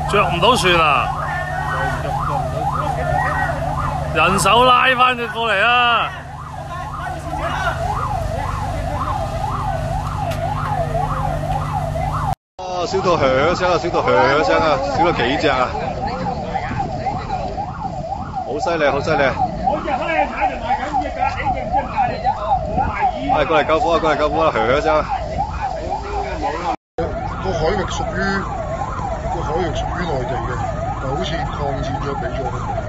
着唔到船啊！人手拉翻佢過嚟啊！ 哦，燒到響聲啊！燒到響聲啊！燒咗幾隻啊！好犀利，好犀利！係過嚟救火啊！過嚟救火啊！響聲啊！ 個海域屬於內地嘅，但好似擴展咗俾咗。